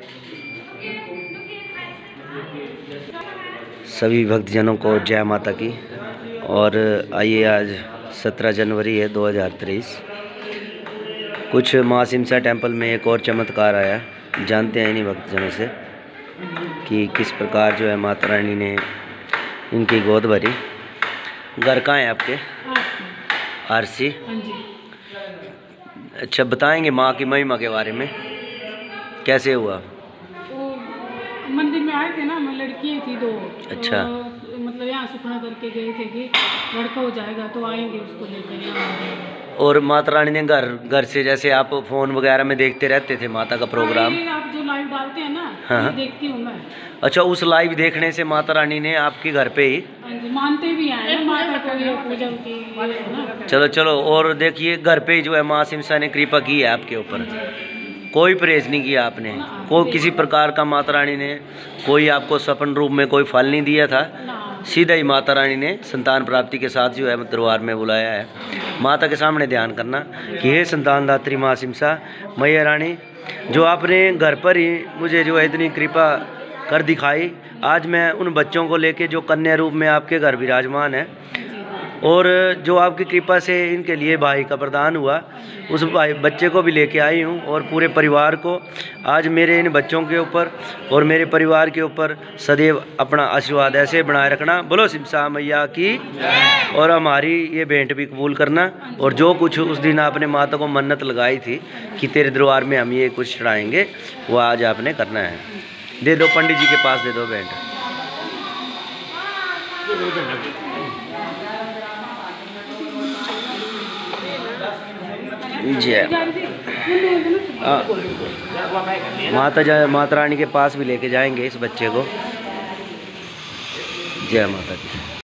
सभी भक्तजनों को जय माता की। और आइए, आज 17 जनवरी है 2023। कुछ माँ सिमसा टेम्पल में एक और चमत्कार आया। जानते हैं इन्हीं भक्तजनों से कि किस प्रकार जो है माता रानी ने इनकी गोद भरी। घर कहाँ है आपके? आरसी। अच्छा, बताएंगे माँ की महिमा के बारे में, कैसे हुआ? मंदिर में आए थे ना, मैं लड़की थी दो। अच्छा। मतलब यहाँ सुखना करके गए थे कि लड़का हो जाएगा तो आएंगे उसको लेकर यहाँ। और माता रानी ने घर से, जैसे आप फोन वगैरह में देखते रहते थे माता का प्रोग्राम? आप जो लाइव डालते हैं ना, हाँ, देखती हूँ मैं। अच्छा, उस लाइव देखने से माता रानी ने आपके घर पे ही मानते भी हैं ना माता को, ये पूजा की। चलो चलो, और देखिए घर पे ही जो है माँ सिमसा ने कृपा की है आपके ऊपर। कोई परहेज नहीं किया आपने, कोई किसी प्रकार का माता रानी ने कोई आपको सपन रूप में कोई फल नहीं दिया था। सीधा ही माता रानी ने संतान प्राप्ति के साथ जो है दरबार में बुलाया है। माता के सामने ध्यान करना कि हे संतान दात्री माँ सिमसा मैया रानी, जो आपने घर पर ही मुझे जो है इतनी कृपा कर दिखाई, आज मैं उन बच्चों को लेके जो कन्या रूप में आपके घर विराजमान है, और जो आपकी कृपा से इनके लिए भाई का प्रदान हुआ, उस भाई बच्चे को भी लेके आई हूँ। और पूरे परिवार को आज मेरे इन बच्चों के ऊपर और मेरे परिवार के ऊपर सदैव अपना आशीर्वाद ऐसे बनाए रखना। बोलो सिमसा मैया की। और हमारी ये भेंट भी कबूल करना, और जो कुछ उस दिन आपने माता को मन्नत लगाई थी कि तेरे दरबार में हम ये कुछ चढ़ाएँगे, वो आज आपने करना है। दे दो, पंडित जी के पास दे दो भेंट। जय माता रानी के पास भी लेके जाएंगे इस बच्चे को। जय माता की।